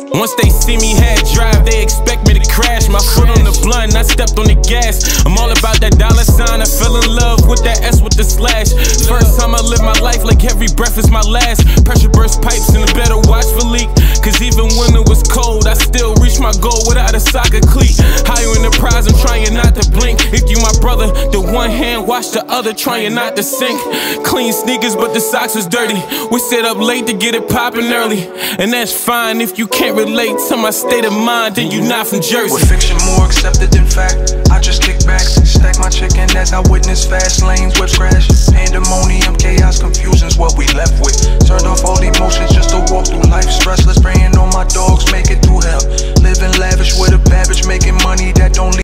Once they see me head drive, they expect me to crash. My foot on the blunt, I stepped on the gas. I'm all about that dollar sign, I fell in love with that S with the slash. First time I live my life like every breath is my last. Pressure burst pipes and a better watch for leak. Cause even when it was cold, I still reached my goal without a soccer cleat. Higher in the prize, I'm trying not to blink. If you my brother, the one hand wash the other, trying not to sink. Clean sneakers, but the socks was dirty. We sit up late to get it poppin' early, and that's fine. If you can't relate to my state of mind, then you not from Jersey. With fiction more accepted than fact, I just kick back, stack my chicken as I witness fast lanes, whips crash. Pandemonium, chaos, confusion's what we left with. Turned off all emotions just to walk through life stressless. Praying on my dogs make it through hell. Living lavish with a Babbage, making money that don't leave